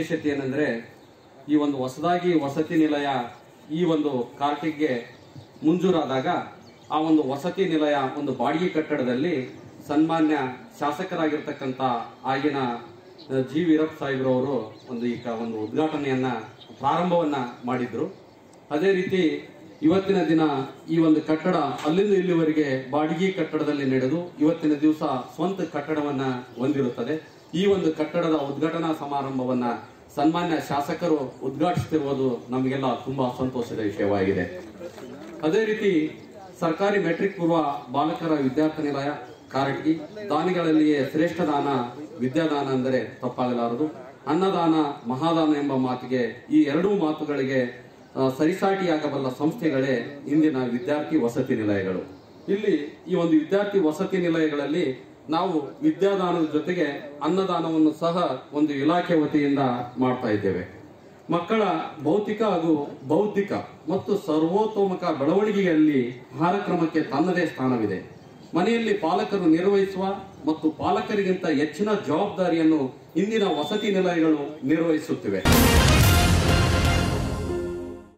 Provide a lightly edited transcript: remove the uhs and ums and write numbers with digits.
ವಿಶೇಷತೆ ಏನಂದ್ರೆ ಈ ಒಂದು ಹೊಸದಾಗಿ ವಸತಿ ನಿಲಯ ಈ ಒಂದು ಕಾರ್ಟಿಗೆ ಮಂಜೂರಾದಾಗ ಆ ಒಂದು ವಸತಿ ನಿಲಯ ಒಂದು ಬಾಡಿಗೆ ಕಟ್ಟಡದಲ್ಲಿ ಸನ್ಮಾನ್ಯ ಶಾಸಕರಾಗಿರ್ತಕ್ಕಂಥ ಆಗಿನ ಜಿ ವೀರಪ್ಪ ಸಾಹೇಬ್ರವರು ಒಂದು ಉದ್ಘಾಟನೆಯನ್ನ ಪ್ರಾರಂಭವನ್ನ ಮಾಡಿದ್ರು. ಅದೇ ರೀತಿ ಇವತ್ತಿನ ದಿನ ಈ ಒಂದು ಕಟ್ಟಡ ಅಲ್ಲಿಂದ ಇಲ್ಲಿವರೆಗೆ ಬಾಡಿಗೆ ಕಟ್ಟಡದಲ್ಲಿ ನಡೆದು ಇವತ್ತಿನ ದಿವಸ ಸ್ವಂತ ಕಟ್ಟಡವನ್ನ ಹೊಂದಿರುತ್ತದೆ. ಈ ಒಂದು ಕಟ್ಟಡದ ಉದ್ಘಾಟನಾ ಸಮಾರಂಭವನ್ನ ಸನ್ಮಾನ್ಯ ಶಾಸಕರು ಉದ್ಘಾಟಿಸುತ್ತಿರುವುದು ನಮಗೆಲ್ಲ ತುಂಬಾ ಸಂತೋಷದ ವಿಷಯವಾಗಿದೆ. ಅದೇ ರೀತಿ ಸರ್ಕಾರಿ ಮೆಟ್ರಿಕ್ ಪೂರ್ವ ಬಾಲಕರ ವಿದ್ಯಾರ್ಥಿ ನಿಲಯ ಕಾರಟಗಿ ದಾನಿಗಳಲ್ಲಿಯೇ ಶ್ರೇಷ್ಠ ದಾನ ವಿದ್ಯಾದಾನ ಅಂದರೆ ತಪ್ಪಾಗಲಾರದು. ಅನ್ನದಾನ ಮಹಾದಾನ ಎಂಬ ಮಾತಿಗೆ ಈ ಎರಡೂ ಮಾತುಗಳಿಗೆ ಸರಿಸಾಟಿಯಾಗಬಲ್ಲ ಸಂಸ್ಥೆಗಳೇ ಇಂದಿನ ವಿದ್ಯಾರ್ಥಿ ವಸತಿ ನಿಲಯಗಳು. ಇಲ್ಲಿ ಈ ಒಂದು ವಿದ್ಯಾರ್ಥಿ ವಸತಿ ನಿಲಯಗಳಲ್ಲಿ ನಾವು ವಿದ್ಯಾದಾನದ ಜೊತೆಗೆ ಅನ್ನದಾನವನ್ನು ಸಹ ಒಂದು ಇಲಾಖೆ ವತಿಯಿಂದ ಮಾಡ್ತಾ ಇದ್ದೇವೆ. ಮಕ್ಕಳ ಭೌತಿಕ ಹಾಗೂ ಬೌದ್ಧಿಕ ಮತ್ತು ಸರ್ವತೋಮುಖ ಬೆಳವಣಿಗೆಯಲ್ಲಿ ಆಹಾರ ಕ್ರಮಕ್ಕೆ ತನ್ನದೇ ಸ್ಥಾನವಿದೆ. ಮನೆಯಲ್ಲಿ ಪಾಲಕರು ನಿರ್ವಹಿಸುವ ಮತ್ತು ಪಾಲಕರಿಗಿಂತ ಹೆಚ್ಚಿನ ಜವಾಬ್ದಾರಿಯನ್ನು ಇಂದಿನ ವಸತಿ ನಿಲಯಗಳು ನಿರ್ವಹಿಸುತ್ತಿವೆ.